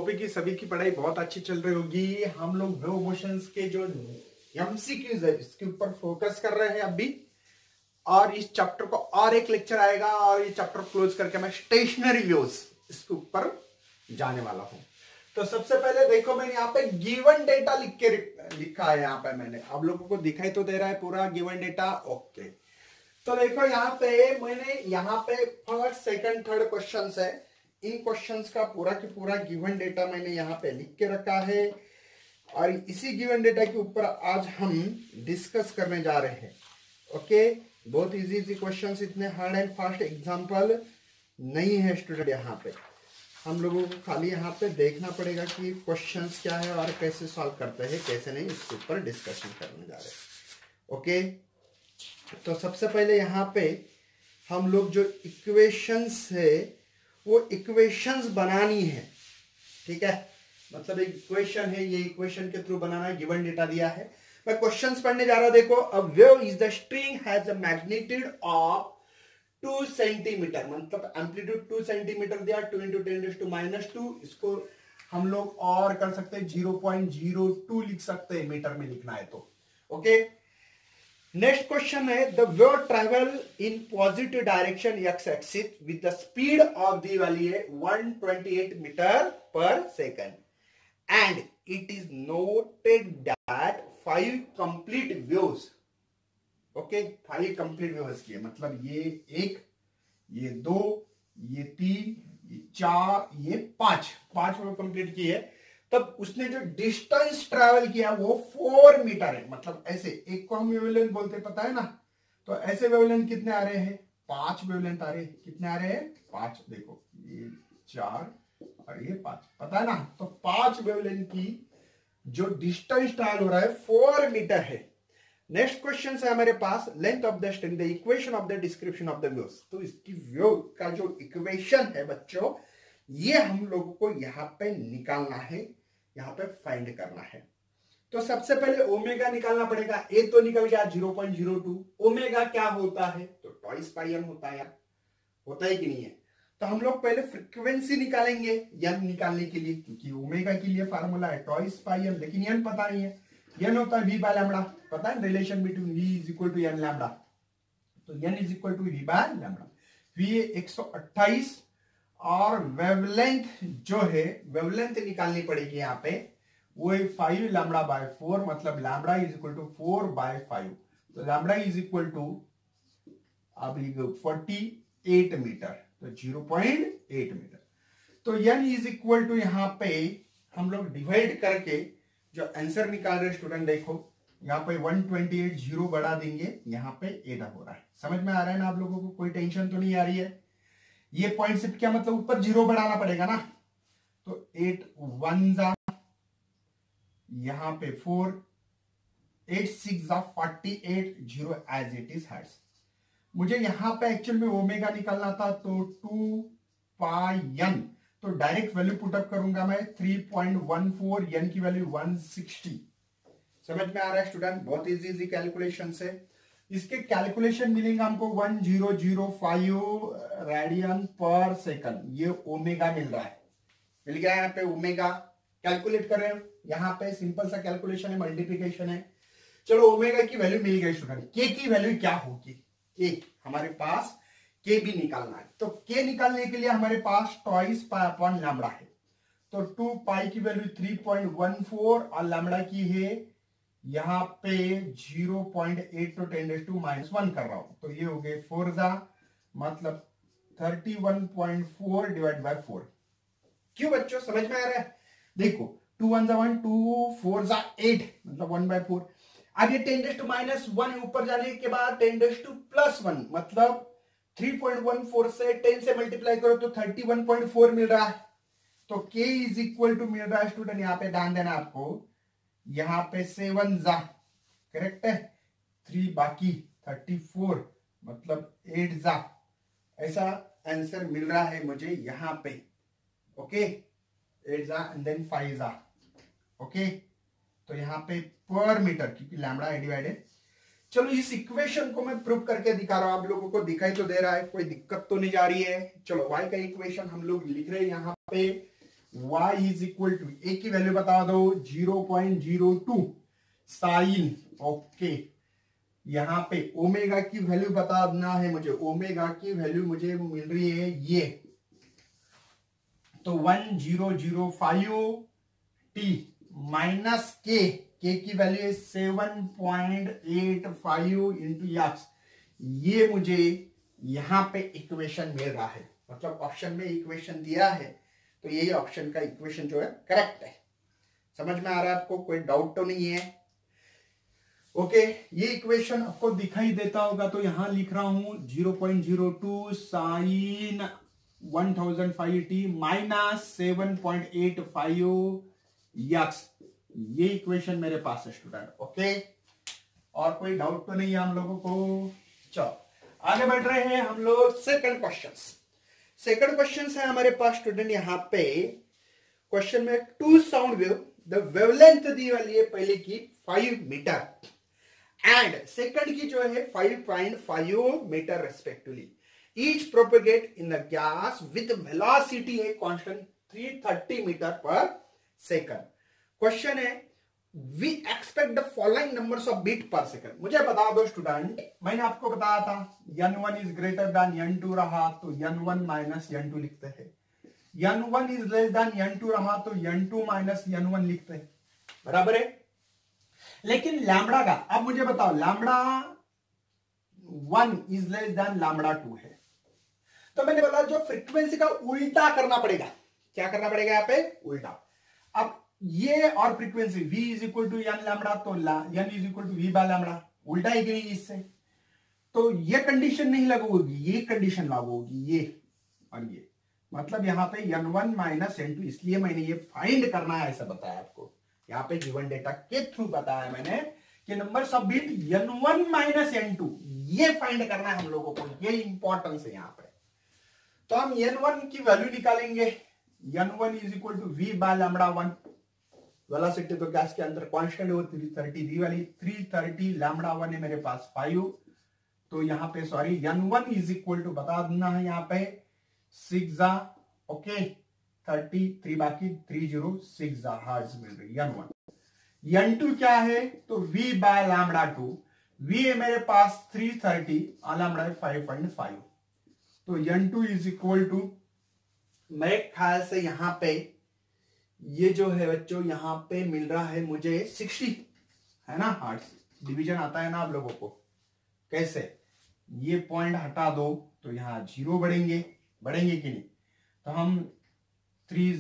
Hope कि सभी की पढ़ाई बहुत अच्छी चल रही होगी। हम लोग वेव मोशंस के जो एमसीक्यूज है इसके ऊपर फोकस कर रहे हैं अभी, और इस चैप्टर को और एक लेक्चर आएगा और ये चैप्टर क्लोज करके मैं स्टेशनरी वेव्स इसके ऊपर जाने वाला हूं। तो सबसे पहले देखो, मैंने यहाँ पे गिवन डेटा लिखा है। यहाँ पे मैंने आप लोगों को दिखाई तो दे रहा है पूरा गिवन डेटा। ओके, तो देखो यहाँ पे मैंने यहाँ पे फर्स्ट सेकंड थर्ड क्वेश्चंस है। इन क्वेश्चंस का पूरा की पूरा गिवन डेटा मैंने यहाँ पे लिख के रखा है, और इसी गिवन डेटा के ऊपर आज हम डिस्कस करने जा रहे हैं। ओके, बहुत इजी क्वेश्चंस, इतने हार्ड एंड फास्ट एग्जांपल नहीं है स्टूडेंट। यहाँ पे हम लोगों को खाली यहाँ पे देखना पड़ेगा कि क्वेश्चंस क्या है और कैसे सॉल्व करते हैं, कैसे नहीं, इसके ऊपर डिस्कशन करने जा रहे हैं। ओके, तो सबसे पहले यहाँ पे हम लोग जो इक्वेशंस है वो इक्वेशंस बनानी है। ठीक है, मतलब एक इक्वेशन है, ये इक्वेशन के थ्रू बनाना है। गिवन डेटा दिया है, मैं क्वेश्चंस पढ़ने जा रहा हूं। देखो, a wave is the string has a magnitude of 2 centimetre, मतलब एम्पलीट्यूड 2 सेंटीमीटर दिया, 2 × 10⁻²। इसको हम लोग और कर सकते हैं, 0.02 लिख सकते हैं, मीटर में लिखना है तो। ओके, नेक्स्ट क्वेश्चन है, the wave travel in positive direction X axis with the speed of the value है 128 metre per second, and it is noted that 5 complete waves. Okay, 5 complete waves की है, मतलब ये 1, ये 2, ये 3, ये 4, ये 5 वेव कंप्लीट की है। तब उसने जो डिस्टेंस ट्रैवल किया वो 4 मीटर है। मतलब ऐसे एक को हम वेवलेंथ बोलते, पता है ना। तो ऐसे वेवलेंथ कितने आ रहे हैं? 5 वेवलेंथ आ रहे हैं। कितने आ रहे हैं? 5। देखो, ये 4 और ये 5, पता है ना। तो 5 वेवलेंथ की जो डिस्टेंस ट्रैवल हो रहा है 4 मीटर है। नेक्स्ट क्वेश्चन है हमारे पास, length of the string, the equation of the description of the waves. तो इसकी वेव का जो इक्वेशन है बच्चों, ये हम लोगों को यहाँ पे निकालना है, यहाँ पे फाइंड करना है। तो सबसे पहले ओमेगा निकालना पड़ेगा। ए तो निकल गया 0.02। ओमेगा क्या होता है? तो टॉइस पाई एम होता है, होता है कि नहीं है। तो हम लोग पहले फ्रीक्वेंसी निकालेंगे एन निकालने के लिए, क्योंकि ओमेगा के लिए फार्मूला है टॉइस पाई एम, लेकिन एन पता नहीं है। एन होता है वी बाय लैम्बडा, पता है relation between v is equal to n lambda. तो n is equal to v by lambda. V 128 और वेवलेंथ जो है, वेवलेंथ निकालनी पड़ेगी यहाँ पे, वो 5 लैम्बडा बाय 4, मतलब लैम्बडा इज इक्वल टू 4/5। तो लैम्बडा इज इक्वल टू अभी 48 मीटर, तो 0.8 मीटर। तो एन इज इक्वल टू यहाँ पे हम लोग डिवाइड करके जो आंसर निकाल रहे स्टूडेंट, देखो यहाँ पे 128 0 बढ़ा देंगे, यहाँ पे 8 हो रहा है। समझ में आ रहा है ना आप लोगों को? कोई टेंशन तो नहीं आ रही है? ये पॉइंट सिर्फ क्या मतलब ऊपर 0 बढ़ाना पड़ेगा ना। तो 8 1 जा, यहां पे 4, 8 6 जा 48, 0 एज इट इज हैड्स। मुझे यहां पे एक्चुअल में ओमेगा निकालना था, तो 2 पाई एन, तो डायरेक्ट वैल्यू पुटअप करूंगा मैं 3.14, एन की वैल्यू 160। समझ में आ रहा है स्टूडेंट? बहुत इजी कैलकुलेशन है। इसके कैलकुलेशन मिलेंगे हमको 1005 रेडियन पर सेकंड। ये ओमेगा मिल रहा है, मिल गया यहाँ पे ओमेगा। कैलकुलेट कर रहे हैं, यहाँ पे सिंपल सा कैलकुलेशन है, मल्टीप्लिकेशन है। चलो, ओमेगा की वैल्यू मिल गई स्टूडेंट। के की वैल्यू क्या होगी? के हमारे पास के भी निकालना है। तो के निकालने के लिए हमारे पास टॉइस पाई अपॉन लैम्बडा है। तो 2 पाई की वैल्यू 3.14 और लैम्बडा की है यहाँ पे 0.8 तो 10⁻⁻1 कर रहा हूं, तो ये हो गए 4 जा, मतलब 31.4 डिवाइड बाय 4। क्यों बच्चों, समझ में आ रहा है? देखो, 2 1 जा 1, 2 4 जा 8, मतलब 1/4। अब ये 10⁻1 है, ऊपर जाने के बाद 10⁻+1, मतलब 3.14 से 10 से मल्टीप्लाई करो तो 31.4 मिल रहा है। तो k इज इक्वल टू मिल रहा है स्टूडेंट, यहाँ पे ध्यान देना आपको, यहाँ पे 7 जा, करेक्ट है, 3 बाकी 34, मतलब 8 जा, ऐसा आंसर मिल रहा है मुझे यहाँ पे। ओके, 8 जा एंड देन 5 जा। ओके, तो यहाँ पे पर मीटर, क्योंकि लैम्बडा है डिवाइडेड। चलो, इस इक्वेशन को मैं प्रूव करके दिखा रहा हूं, आप लोगों को दिखाई तो दे रहा है, कोई दिक्कत तो नहीं जा रही है। चलो, y का इक्वेशन हम लोग लिख रहे हैं यहाँ पे y is equal to, a की वैल्यू बता दो 0.02 साइन, ओके। यहां पे ओमेगा की वैल्यू बताना है मुझे, ओमेगा की वैल्यू मुझे मिल रही है ये, तो 1005 टी माइनस के की वैल्यू है 7.85 इंटू एक्स। ये मुझे यहां पे इक्वेशन मिल रहा है, मतलब ऑप्शन में इक्वेशन दिया है, तो यही ऑप्शन का इक्वेशन जो है करेक्ट है। समझ में आ रहा है आपको, कोई डाउट तो नहीं है? ओके, ये इक्वेशन आपको दिखाई देता होगा, तो यहां लिख रहा हूं 0.02 साइन 1005 टी माइनस 7.85 यक्स। ये इक्वेशन मेरे पास है स्टूडेंट, ओके। और कोई डाउट तो नहीं है हम लोगों को? चलो आगे बढ़ रहे हैं हम लोग सेकंड क्वेश्चन। सेकंड क्वेश्चन है हमारे पास स्टूडेंट, यहां पे क्वेश्चन में two sound wave, the wavelength दी वाली है पहले की 5 मीटर एंड सेकंड की जो है 5.5 metre respectively, each propagate in the gas with velocity है constant 330 metre per second. Question है we expect the following numbers of beat per second. मुझे बता दो स्टूडेंट, मैंने आपको बताया था n1 is greater then n2 रहा तो n1 माइनस n2 लिखते हैं, n1 is less then n2 रहा तो n2 माइनस n1 लिखते हैं, बराबर है। लेकिन लैम्बडा का, अब मुझे बताओ lambda 1 is less than lambda 2 है, तो मैंने बोला जो फ्रीक्वेंसी का उल्टा करना पड़ेगा। क्या करना पड़ेगा यहाँ पे? उल्टा। अब ये और frequency v is equal to n lambda, तो n is equal to v by lambda, उल्टा ही गई इससे, तो ये कंडीशन नहीं लागू होगी, ये कंडीशन लागू होगी, ये और ये, मतलब यहाँ पे n1 माइनस n2, इसलिए मैंने ये फाइंड करना है ऐसा बताया आपको, यहाँ पे गिवन डेटा के थ्रू बताया मैंने कि numbers of beat n1 minus n2 ये फाइंड करना है हम लोगों को, ये इंपॉर्टेंस है यहाँ पे। तो हम n1 की वैल्यू निकालेंगे, n1 is equal to v by lambda 1, velocity तो गैस के अंदर कांस्टेंट है वो 330 दी वाली, 330 लैम्बडा 1 है मेरे पास 5, तो यहाँ पे sorry n1 is equal to बता देना है यहाँ पे 6 ओके 33 बाकी 306 हर्ट्ज मिल रही n1। n2 क्या है? तो v बाय लैम्बडा 2, v है मेरे पास 330 और लैम्बडा है 5.5, तो n2 इज इक्वल टू मेरे ख्याल से यहाँ पे ये जो है बच्चों यहाँ पे मिल रहा है मुझे 60 है ना हर्ट्ज। डिवीजन आता है ना आप लोगों को, कैसे? ये पॉइंट हटा दो तो यहाँ 0 बढ़ेंगे कि नहीं, तो हम 3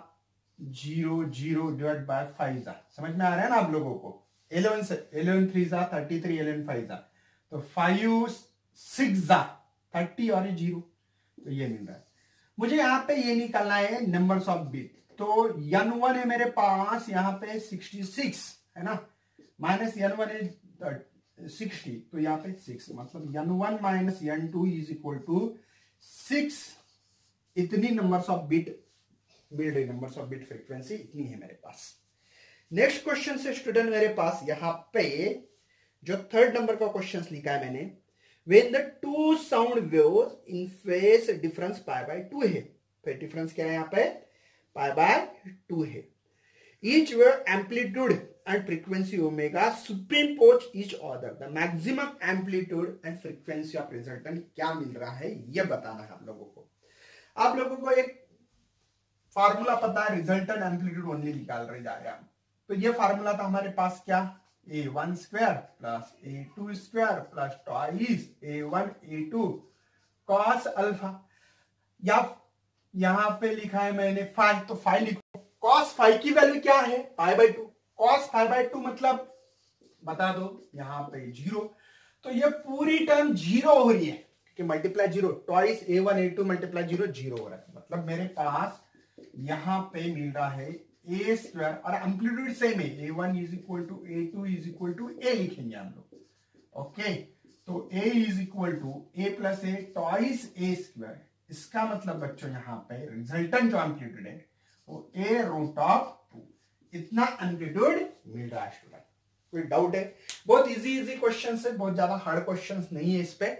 0 0 डिवाइड बाय 5 समझ में आ रहा है ना आप लोगों को? 11 3 33 11 5 तो 5 6 30 और 0, तो ये मिल रहा है मुझे। यहाँ पे ये निकालना है नंबर्स ऑफ बीट, तो n1 है मेरे पास यहाँ पे 66 है ना, माइनस n1 है 60, तो यहाँ पे 6, मतलब n1 minus n2 is equal to 6। इतनी नंबर्स ऑफ बीट मिल रही, नंबर्स ऑफ बीट फ्रीक्वेंसी इतनी है मेरे पास। नेक्स्ट क्वेश्चन से स्टूडेंट मेरे पास यहाँ पे जो थर्ड नंबर का क्वेश्चन लिखा है मैंने, when the two sound waves in phase difference pi by 2 है, फिर डिफरेंस क्या है यहाँ पे? pi by 2 है। each wave amplitude and frequency omega superimpose each other, the maximum amplitude and frequency of resultant क्या मिल रहा है ये बताना है आप लोगों को। आप लोगों को एक फार्मूला पता है, रिजल्टेंट एम्पलीट्यूड ओनली निकाल रहे जा रहे हैं, तो ये फार्मूला था हमारे पास क्या? a1 square plus a2 square plus twice a1 a2 cos alpha, या यहां पे लिखा है मैंने 5, तो 5 लिखो। cos 5 की वैल्यू क्या है? पाई बाय 2, cos 5 बाय 2 मतलब बता दो यहाँ पे 0, तो ये पूरी टर्म 0 हो रही है कि multiply 0, twice a1 a2 multiply 0 0 हो रहा है, मतलब मेरे पास यहां पे मिल रहा है ए स्क्वायर, और एम्पलीट्यूड सेम है, a1 is equal to a2 is equal to a लिखेंगे हम लोग, ओके। तो a is equal to a plus a twice a square, इसका मतलब बच्चों यहाँ पे रिजल्टेंट जो एम्पलीट्यूड है वो a रूट ऑफ 2, इतना एम्पलीट्यूड मिल रहा है स्टूडेंट। कोई डाउट है? बहुत इजी क्वेश्चन है, बहुत ज्यादा हार्ड क्वेश्चन नहीं है इस पे,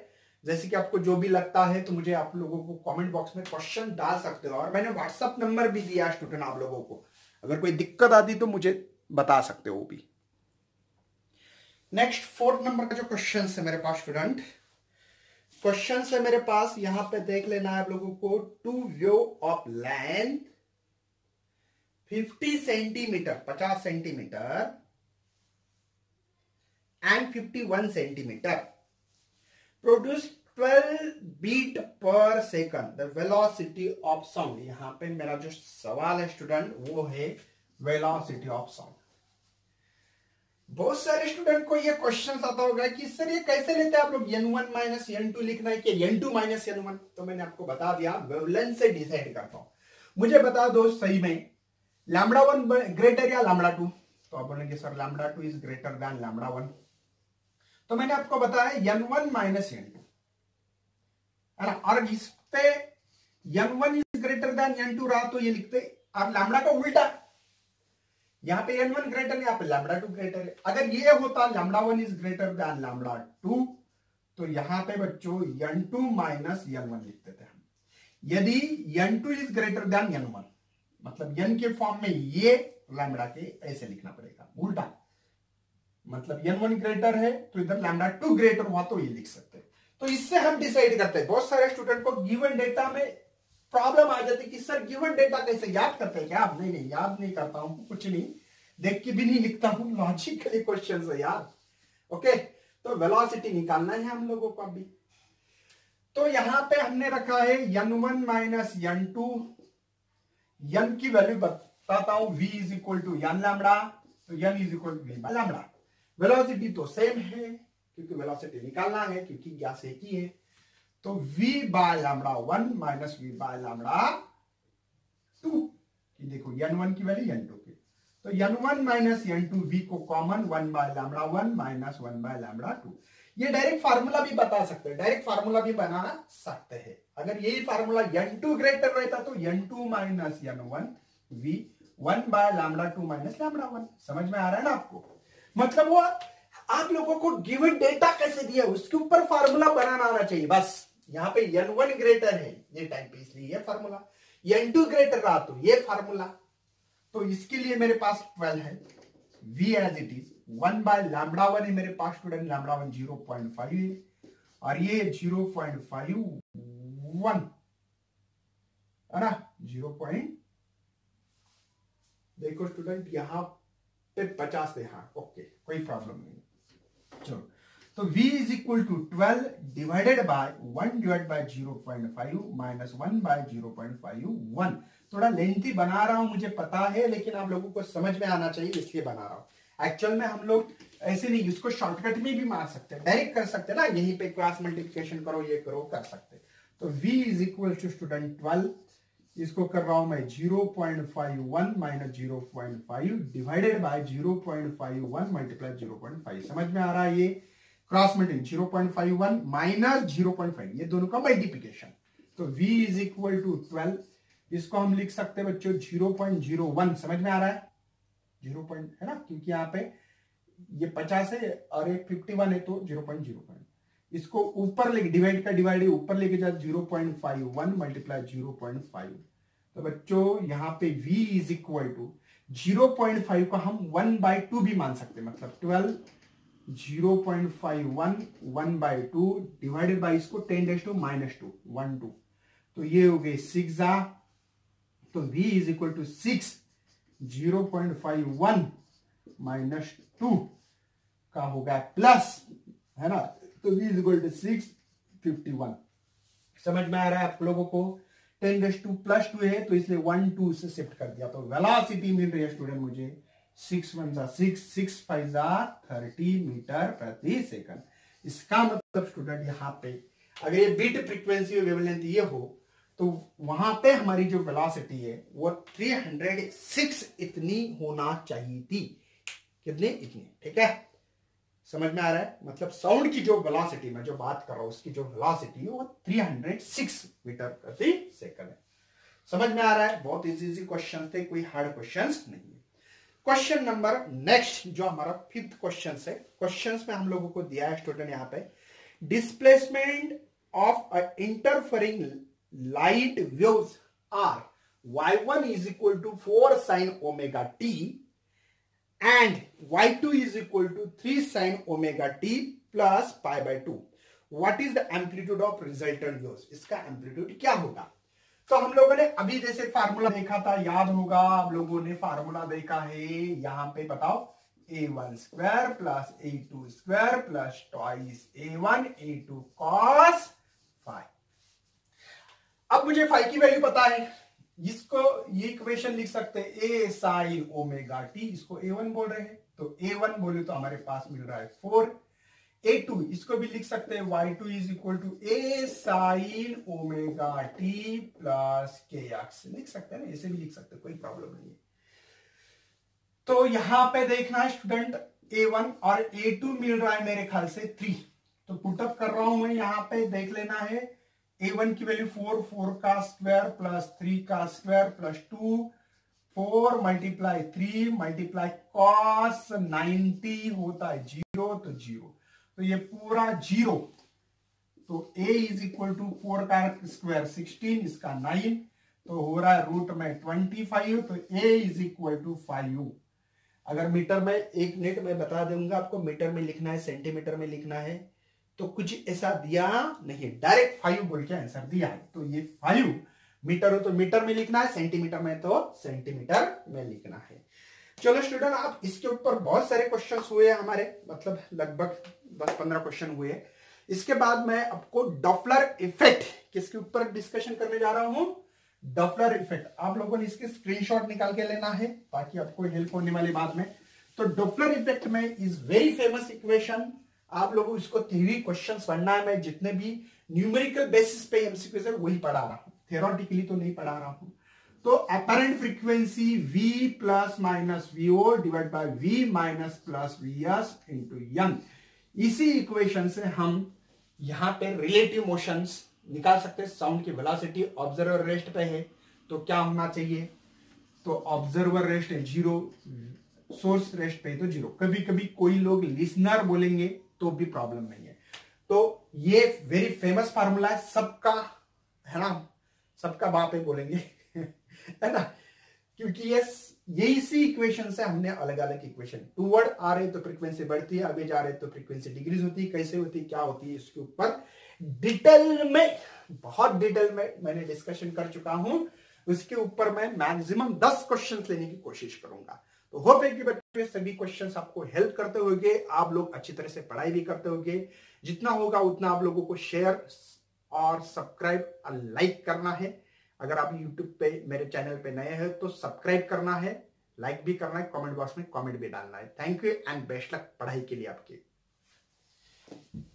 जैसे कि आपको जो भी लगता है तो मुझे आप लोगों को कमेंट बॉक्स में क्वेश्चन डाल सकते हो, और मैंने व्हाट्सएप नंबर भी दिया स्टूडेंट आप लोगों को, अगर कोई दिक्कत आती तो मुझे बता सकते हो भी। नेक्स्ट 4th नंबर का जो क्वेश्चन है मेरे पास स्टूडेंट, क्वेश्चन है मेरे पास, यहां पे देख लेना है आप लोगों को। Two view of length 50 centimetre 50 centimetre and 51 centimetre produce 12 beat per second the velocity of sound. यहां पे मेरा जो सवाल है स्टूडेंट वो है वेलोसिटी ऑफ साउंड। बहुत सारे स्टूडेंट को ये क्वेश्चन आता होगा कि सर ये कैसे लेते हैं आप लोग, n1 माइनस n2 लिखना है कि n2 माइनस n1। तो मैंने आपको बता दिया वेवलेंथ से डिसाइड करता हूं। मुझे बता दो सही में लैम्बडा 1 ग्रेटर या लैम्बडा 2, तो आप बोलेंगे sir lambda 2 is greater than lambda 1। तो मैंने आपको बताया n1 माइनस n2 है ना, और इस पे n1 is greater then n2 रहा तो ये लिखते आप लैम्बडा का उल्टा, यहां पे n1 ग्रेटर है, यहां पे लैम्बडा 2 ग्रेटर है। अगर ये होता lambda 1 is greater than lambda 2 तो यहां पे बच्चों n2 माइनस n1 लिखते थे हम। यदि n2 is greater then n1 मतलब n के फॉर्म में ये लैम्बडा के ऐसे लिखना पड़ेगा उल्टा, मतलब n1 ग्रेटर है तो इधर लैम्बडा 2 ग्रेटर हुआ तो ये लिख सकते हैं। तो इससे हम डिसाइड करते हैं। बहुत सारे स्टूडेंट को गिवन डेटा में प्रॉब्लम आ जाती है कि सर गिवन डेटा कैसे याद करते हैं क्या आप? नहीं याद नहीं करता हूं, कुछ नहीं, देख के भी नहीं लिखता हूं, लॉजिकली क्वेश्चन है यार। ओके, तो वेलोसिटी निकालना है हम लोगों को अभी। तो यहां पे हमने रखा है n1 माइनस n2, n की वैल्यू बताता हूं, v is equal to n lambda, तो n is equal to v by lambda. Velocity तो सेम है क्योंकि वेलोसिटी निकालना है, क्योंकि गैस एक ही है। तो v by lambda 1 minus v by lambda 2, देखो n1 की वैल्यू n2 की, तो n1 माइनस n2 v को common 1 by lambda 1 minus 1 by lambda 2। ये डायरेक्ट फार्मूला भी बता सकते हैं, डायरेक्ट फार्मूला भी बना सकते हैं। अगर यही फार्मूला n2 ग्रेटर रहता तो n2 minus n1 v 1 by lambda 2 minus lambda 1। समझ में आ रहा है ना आपको? मतलब वो आप लोगों को गिवन डेटा कैसे दिया उसके ऊपर फार्मूला बनाना आना चाहिए बस। यहाँ पे n1 ग्रेटर है ये टाइम पे, इसलिए ये फार्मूला, n2 ग्रेटर रहा तो ये फार्मूला। तो इसके लिए मेरे पास 12 है, v as it is 1 by lambda 1 है मेरे पास स्टूडेंट, लैम्बडा 1 0.5 है और ये 0.51 है ना, 0. देखो स्टूडेंट यहां पे 50 है, हाँ ओके कोई प्रॉब्लम नहीं। चलो तो v is equal to 12 divided by 1 divide by 0.5 minus 1 by 0.51। थोड़ा लेंथी बना रहा हूं मुझे पता है, लेकिन आप लोगों को समझ में आना चाहिए इसलिए बना रहा हूं। एक्चुअल में हम लोग ऐसे नहीं, इसको शॉर्टकट में भी मार सकते हैं, डायरेक्ट कर सकते हैं ना, यहीं पे क्रॉस मल्टीप्लिकेशन करो ये करो कर सकते हैं। तो v is equal to student 12, इसको कर रहा हूं मैं 0.51 माइनस 0.5 डिवाइडेड बाय 0.51 मल्टीप्लाई 0.5। समझ में आ रहा है? ये क्रॉस मल्टीप्लिकेशन 0.51 माइनस 0.5 ये दोनों का मल्टीप्लिकेशन। तो v इज इक्वल टू 12, इसको हम लिख सकते हैं बच्चों 0.01। समझ में आ रहा है? 0 है ना, क्योंकि यहाँ पे ये 50 है और एक 51 है तो 0.05। इसको ऊपर लेके डिवाइड का डिवाइड ऊपर लेके जाए 0.51 मल्टीप्लाई 0.5। तो बच्चों यहाँ पे v इज इक्वल टू 0.5 को हम 1/2 भी मान सकते हैं, मतलब 12 0.51 1/2 डिवाइडेड बाई इसको 10 to -2 1 2, तो ये हो गए 6 आ, तो v इज इक्वल टू 6 0.51 -2 का होगा प्लस, है ना, तो v इज इक्वल टू 651। समझ में आ रहा है आप लोगों को? 10⁻² है तो इसलिए 1 2 से शिफ्ट कर दिया, तो वेलोसिटी मिल रही है स्टूडेंट मुझे 6 1 6 6 5 30 मीटर प्रति सेकंड। इसका मतलब स्टूडेंट यहाँ पे अगर ये बीट फ्रीक्वेंसी वेवलेंथ ये हो तो वहां पे हमारी जो वेलोसिटी है वो 306 इतनी होना चाहिए थी। कितनी? इतनी। ठीक है, समझ में आ रहा है? मतलब साउंड की जो वेलोसिटी मैं जो बात कर रहा हूं उसकी जो वेलोसिटी है वो 306 मीटर प्रति सेकंड है। समझ में आ रहा है? बहुत इजी क्वेश्चन थे, कोई हार्ड क्वेश्चन नहीं है। क्वेश्चन नंबर नेक्स्ट जो हमारा 5th क्वेश्चन है, क्वेश्चन में हम लोगों को दिया है स्टूडेंट यहाँ पे displacement of a interfering light waves are y1 is equal to 4 sin omega t and y2 is equal to 3 sin omega t plus pi by 2. What is the amplitude of resultant waves? इसका amplitude क्या होगा? तो हम लोगों ने अभी जैसे formula देखा था, याद होगा आप लोगों ने फार्मूला देखा है, यहां पे बताओ a1 square plus a2 square plus twice a1 a2 cos phi. अब मुझे phi की वैल्यू पता है, इसको ये इक्वेशन लिख सकते हैं a sin ओमेगा t, इसको a1 बोल रहे हैं, तो a1 बोले तो हमारे पास मिल रहा है 4. a2 इसको भी लिख सकते हैं y2 is equal to a sin omega t plus kx, लिख सकते हैं ना, ऐसे भी लिख सकते हैं, कोई प्रॉब्लम नहीं है. तो यहां पे देखना है स्टूडेंट a1 और a2 मिल रहा है मेरे ख्याल से 3, तो पुटअप कर रहा हूं मैं, यहां पे देख लेना है a1 की वैल्यू 4 का स्क्वायर प्लस 3 का square plus 2, 4 multiply 3 multiply cos 90 होता है 0, तो 0, तो ये पूरा 0, तो a इज इक्वल टू 4 का स्क्वायर 16, इसका 9, तो हो रहा है रूट में 25, तो a इज इक्वल टू 5. अगर मीटर में, एक मिनट में बता दूंगा आपको, मीटर में लिखना है सेंटीमीटर में लिखना है, तो कुछ ऐसा दिया नहीं, डायरेक्ट 5 बोल के आंसर दिया है. तो ये 5 मीटर हो तो मीटर में लिखना है, सेंटीमीटर में तो सेंटीमीटर में लिखना है. चलो स्टूडेंट, आप इसके ऊपर बहुत सारे क्वेश्चंस हुए हमारे, मतलब लगभग 10-15 क्वेश्चन हुए. इसके बाद मैं आपको डॉपलर इफेक्ट किसके ऊपर डिस्कशन करने जा रहा हूं, डॉपलर इफेक्ट. आप लोगों ने इसके स्क्रीनशॉट निकाल के लेना है ताकि आपको हेल्प होने वाली बाद में. तो डॉपलर इफेक्ट में इज वेरी फेमस इक्वेशन, आप लोगों को इसको थ्योरी क्वेश्चंस पढ़ना है. मैं जितने भी न्यूमेरिकल बेसिस पे एमसीक्यूज है वही पढ़ा रहा हूं, थियोरेटिकली तो नहीं पढ़ा रहा हूं. तो apparent frequency v plus minus vo divide by v minus plus vs into n. इसी इक्वेशन से हम यहां पे रिलेटिव मोशंस निकाल सकते हैं. साउंड की वेलोसिटी ऑब्जर्वर रेस्ट पे है, तो क्या होना चाहिए, तो ऑब्जर्वर रेस्ट है 0, सोर्स रेस्ट पे तो 0. कभी कभी कोई लोग लिसनर बोलेंगे तो भी प्रॉब्लम नहीं है. तो ये वेरी फेमस फार्मूला है, सबका है ना, सबका बाप है बोलेंगे है ना, क्योंकि ये इसी इक्वेशन से हमने अलग अलग इक्वेशन, टूवर्ड आ रहे तो फ्रीक्वेंसी बढ़ती है, आगे जा रहे तो फ्रीक्वेंसी डिक्रीज होती है, कैसे होती है क्या होती है, इसके ऊपर डिटेल में, बहुत डिटेल में मैंने डिस्कशन कर चुका हूं. उसके ऊपर मैं मैक्सिमम 10 क्वेश्चंस लेने की कोशिश करूंगा. तो होप है कि बच्चे सभी क्वेश्चंस आपको हेल्प करते होंगे, आप लोग अच्छी तरह से पढ़ाई भी करते होंगे. जितना होगा उतना आप लोगों को शेयर और सब्सक्राइब और लाइक करना है. अगर आप YouTube पे मेरे चैनल पे नए हैं तो सब्सक्राइब करना है, लाइक भी करना है, कमेंट बॉक्स में कमेंट भी डालना है. Thank you and best luck पढ़ाई के लिए आपकी.